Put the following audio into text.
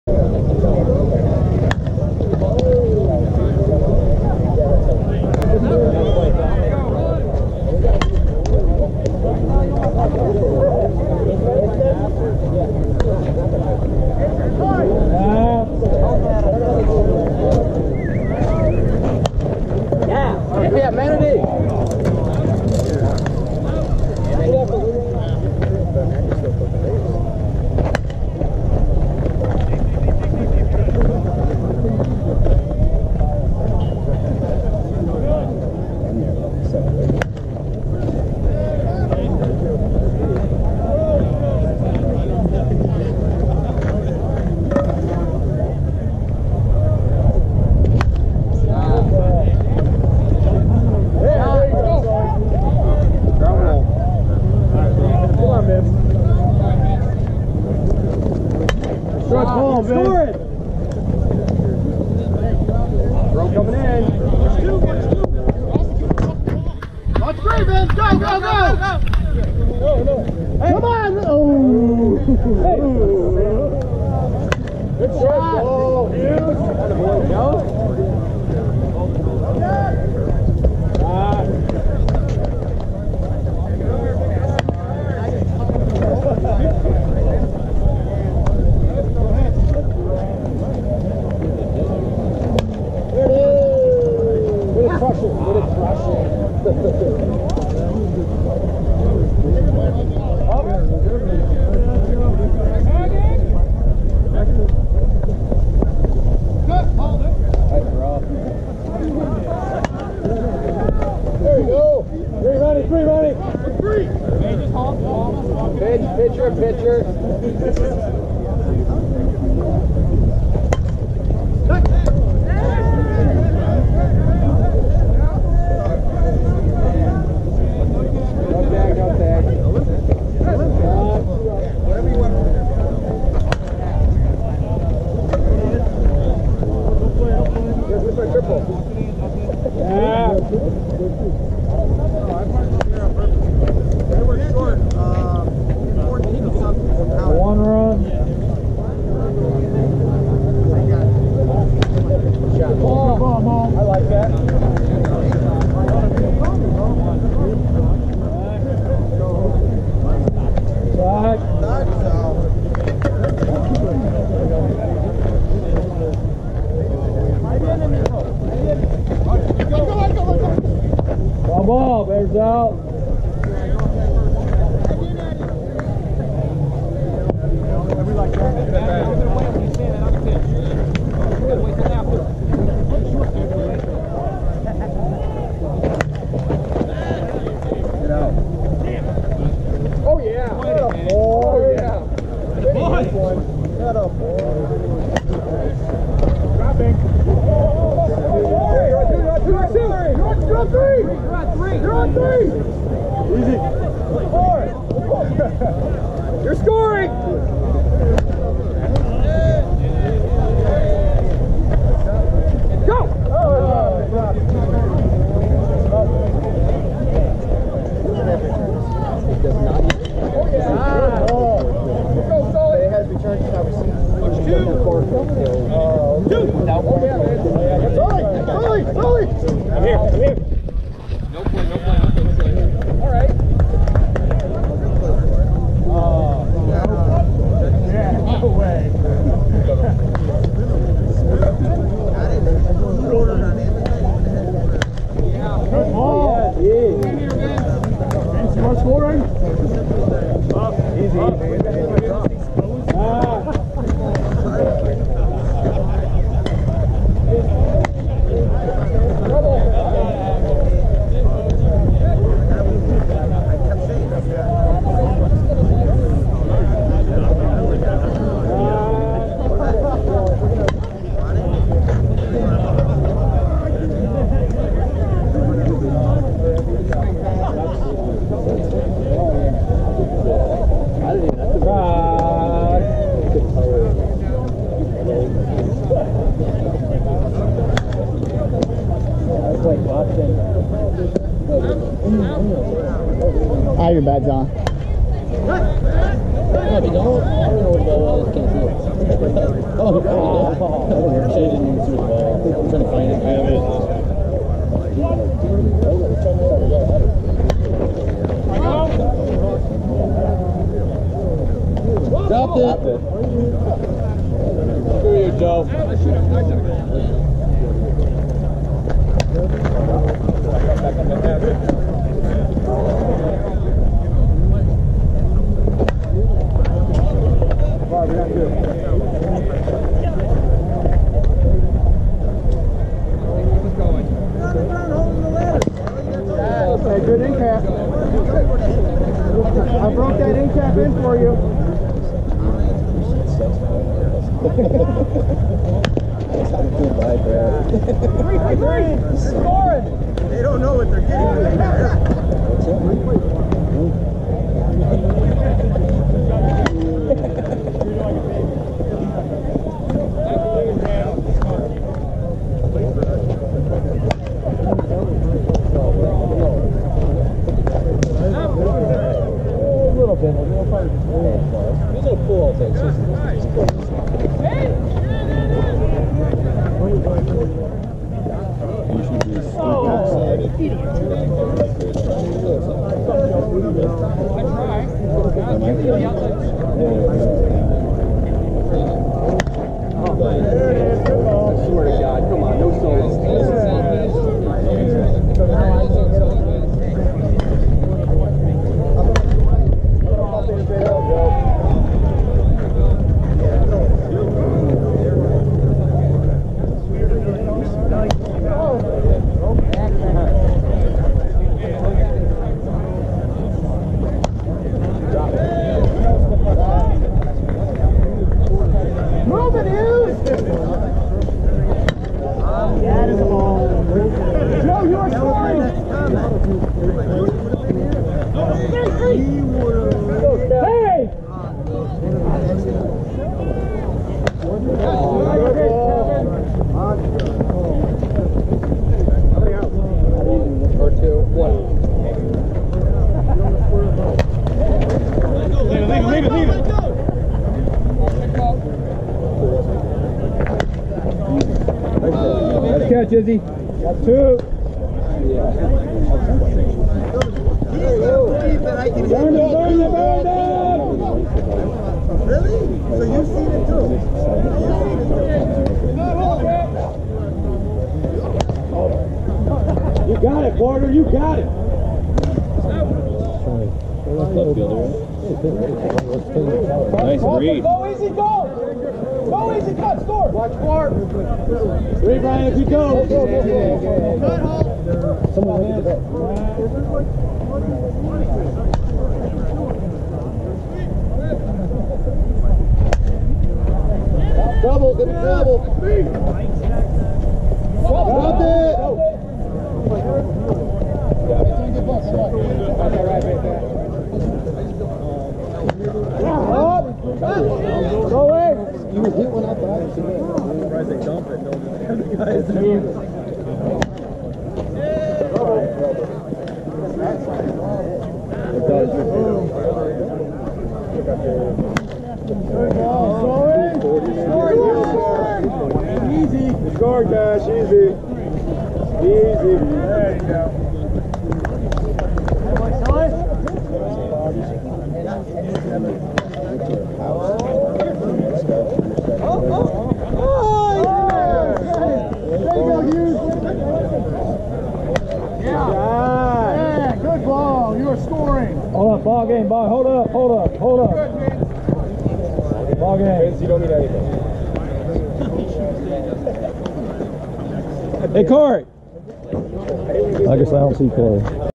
Your bad's on. Yeah, but don't. I don't know what the ball was. Can't see it. Dropped it. Screw you, Joe. Hey, good in cap. I broke that in cap in for you. Three. Scoring. They don't know what they're getting. Swear to God, come on, no solo. Catch, Izzy. Got two. Burn it. Really? So you've seen it too? You got it, Porter. You got it. Nice read. Go easy, go! Go easy, cut, score! Watch Clark! Three, Brian, if you go! Someone hit the double, give me double! Drop it! Go away! You hit one out the back. I'm surprised they dump it. No, the guys move. Easy. Score, Cash. Easy. Easy. There you go. Yeah, good ball. You are scoring. Hold up, ball game, ball. Hold up. Ball game. Vince, you don't need anything. Hey, Corey. I guess I don't see Corey.